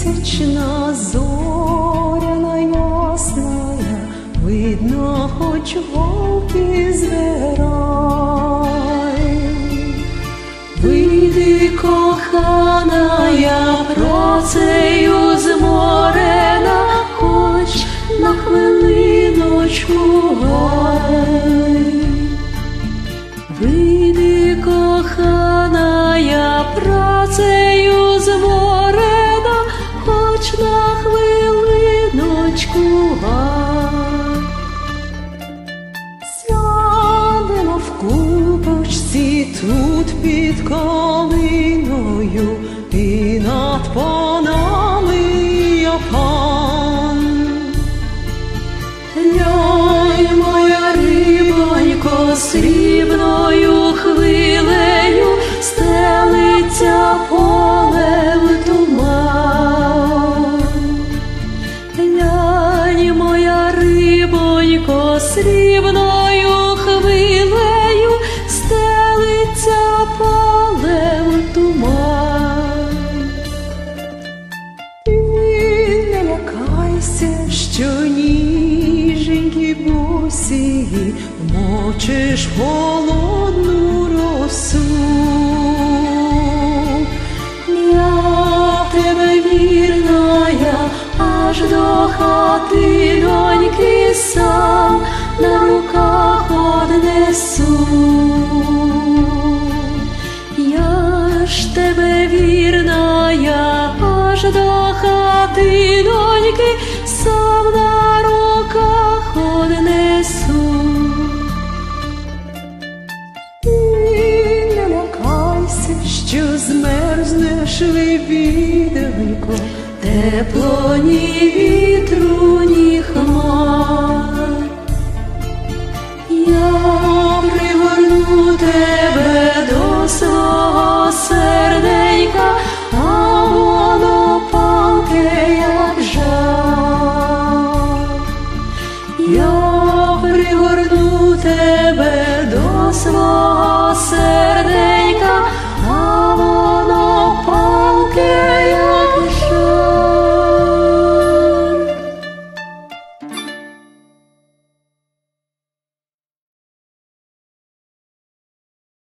Місячна зоряна ясная, видно, хоч вовки збирай. Вийди, кохана, я процею зморена, хоч на хвилиночку гай. Вийди, кохана, я працею зморена, хоч на хвилиночку гай. Сядемо в купочці тут під калиною, і над панами я пан. Ляй, моя рибонько, срібною хвилею стелиться полем туман. Ляй, моя рибонько, срібною хвилею стелиться полем туман. Ти не лякайся, що ніженькі босі мочиш холодну росу. Я в тебе вірна, я аж до хати доньки сам на руках однесу. Я ж тебе вірна, я аж до хати доньки сам на руках однесу. Не лякайся, що змерзнеш, лебідонько, тепло ні вітру, ні хмар. Я пригорну тебе до свого